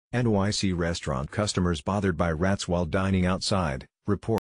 NYC restaurant customers bothered by rats while dining outside, report.